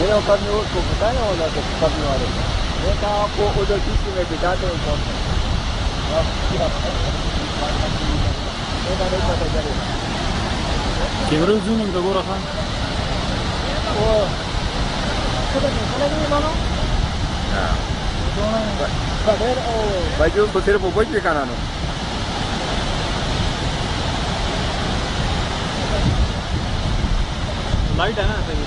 मेरे ऊपर में उसको बताया ना वाला तो करने वाले मैं कहा आपको उधर किसी में बिठाते हैं कौन सा नहीं पता चलेगा कैमरा जूम इन करो रखा वो sudah lagi mana? Nah. Baju kusir bubuk di kanan. Light है ना